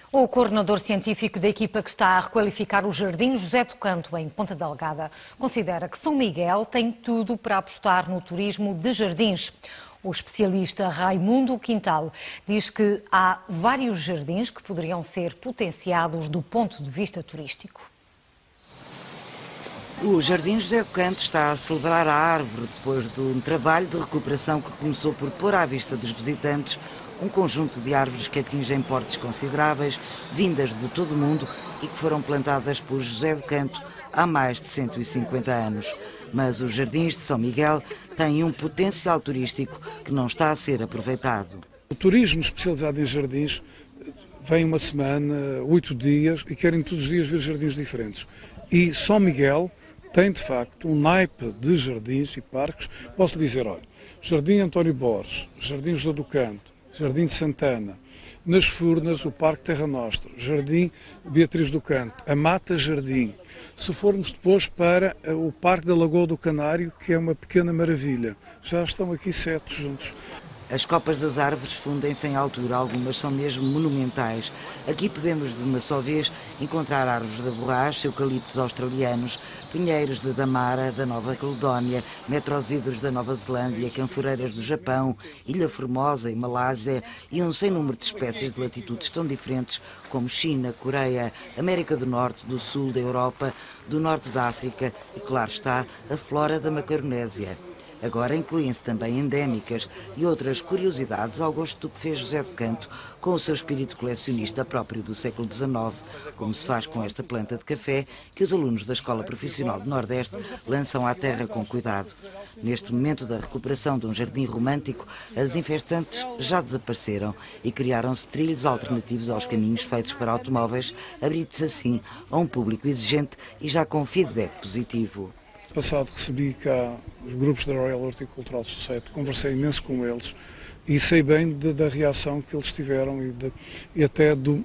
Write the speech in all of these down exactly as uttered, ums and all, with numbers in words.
O coordenador científico da equipa que está a requalificar o Jardim José do Canto, em Ponta Delgada, considera que São Miguel tem tudo para apostar no turismo de jardins. O especialista Raimundo Quintal diz que há vários jardins que poderiam ser potenciados do ponto de vista turístico. O Jardim José do Canto está a celebrar a árvore depois de um trabalho de recuperação que começou por pôr à vista dos visitantes um conjunto de árvores que atingem portes consideráveis, vindas de todo o mundo e que foram plantadas por José do Canto há mais de cento e cinquenta anos. Mas os jardins de São Miguel têm um potencial turístico que não está a ser aproveitado. O turismo especializado em jardins vem uma semana, oito dias e querem todos os dias ver jardins diferentes. E São Miguel tem, de facto, um naipe de jardins e parques. Posso lhe dizer, olha, Jardim António Borges, Jardim José do Canto, Jardim de Santana, nas Furnas, o Parque Terra Nostra, Jardim Beatriz do Canto, a Mata Jardim. Se formos depois para o Parque da Lagoa do Canário, que é uma pequena maravilha, já estão aqui sete juntos. As copas das árvores fundem-se em altura, algumas são mesmo monumentais. Aqui podemos, de uma só vez, encontrar árvores da borracha, eucaliptos australianos, pinheiros de Damara, da Nova Caledónia, metrosíderos da Nova Zelândia, canforeiras do Japão, Ilha Formosa e Malásia e um sem número de espécies de latitudes tão diferentes como China, Coreia, América do Norte, do Sul da Europa, do Norte da África e, claro está, a flora da Macaronésia. Agora incluem-se também endémicas e outras curiosidades ao gosto do que fez José do Canto com o seu espírito colecionista próprio do século dezenove, como se faz com esta planta de café que os alunos da Escola Profissional do Nordeste lançam à terra com cuidado. Neste momento da recuperação de um jardim romântico, as infestantes já desapareceram e criaram-se trilhos alternativos aos caminhos feitos para automóveis, abrindo-se assim a um público exigente e já com feedback positivo. Passado recebi cá os grupos da Royal Horticultural Society, conversei imenso com eles e sei bem de, da reação que eles tiveram e, de, e até do,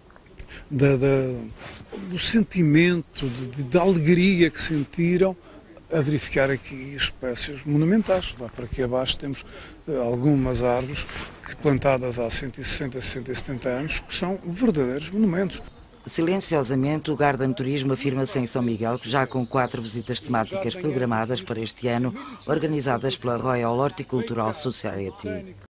da, da, do sentimento, de, de alegria que sentiram a verificar aqui espécies monumentais. Lá para aqui abaixo temos algumas árvores que plantadas há cento e sessenta, cento e setenta anos que são verdadeiros monumentos. Silenciosamente, o Garden Turismo afirma-se em São Miguel, já com quatro visitas temáticas programadas para este ano, organizadas pela Royal Horticultural Society.